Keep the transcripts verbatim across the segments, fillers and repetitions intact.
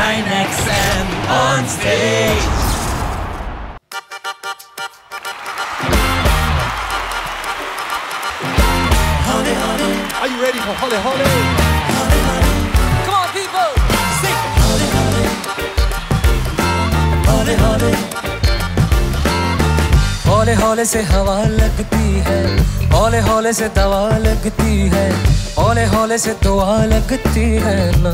nine X M on stage. Haule Haule. Are you ready for Haule Haule? Haule Haule. Come on people, sing. Haule Haule. Haule Haule. हौले हौले से हवा लगती है, हौले हौले से दवा लगती है, हौले हौले से दुआ लगती है ना।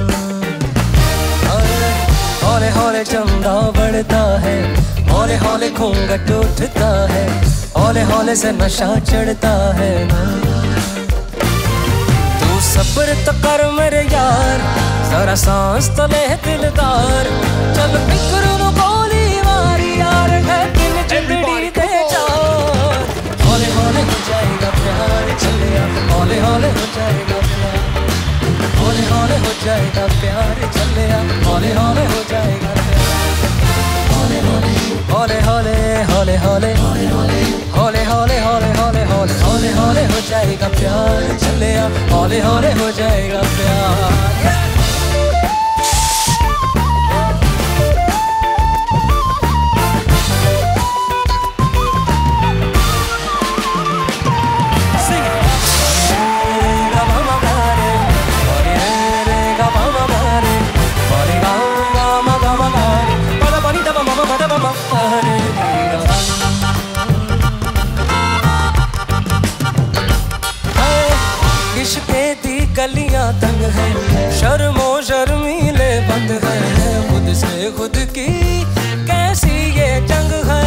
हौले हौले चमड़ा बढ़ता है, हौले हौले घूंघट उठता है, हौले हौले से नशा चढ़ता है ना। तू सब्र तो कर मेरे यार, जरा सांस तो ले दिलदार, चल फिक्र नु गोली मारी यार है दिन जिंदड़ी दे चार। हौले हौले हो जाएगा प्यार चलिया, हौले हौले हो जाएगा प्यार, हौले हौले हो जाएगा प्यार चलिया, हौले हौले हो जाएगा प्यार। हौले हौले हौले हौले हौले हौले हौले हौले हौले हौले हौले हौले हौले हौले हो जाएगा प्यार चलिया, हौले हौले हो जाएगा प्यार। गलियां तंग है, शर्मो शर्मीले बंद है, खुद से खुद की कैसी ये जंग है।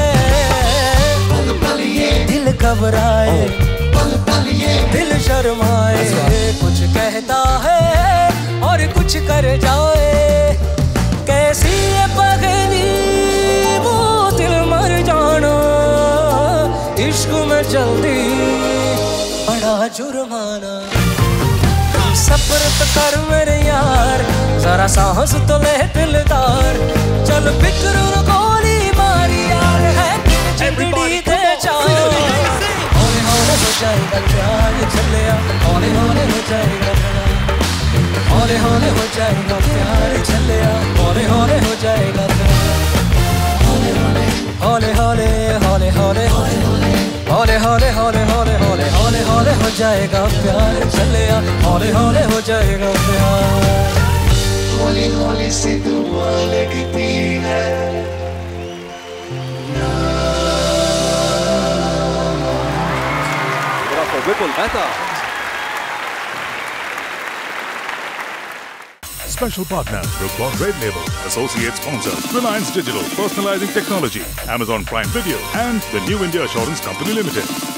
दिल घबराए, दिल शर्माए, कुछ कहता है और कुछ कर जाए, कैसी ये पगली वो दिल मर जाना, इश्क में जल्दी बड़ा जुर्माना। सब्र तो कर मेरे यार, जरा साहस तो ले दिलदार, चल फिक्र न गोली मारी यार है जिंदड़ी दे चार। हौले हौले हो जाएगा प्यार चलिया, हौले हौले हो जाएगा प्यार, हौले हौले हो जाएगा प्यार चलिया, हौले हौले हो जाएगा प्यार। हौले हौले हौले हौले हौले हौले हौले हौले हौले हौले हौले हौले हौले हो जाएगा प्यार चलिया, हौले हौले हो जाएगा प्यार। हौले हौले से दुआ लगती है। Vipul Mehta. Special partner, Rupon Red Label. Associate sponsor, Reliance Digital, personalizing technology, Amazon Prime Video, and the New India Assurance Company Limited.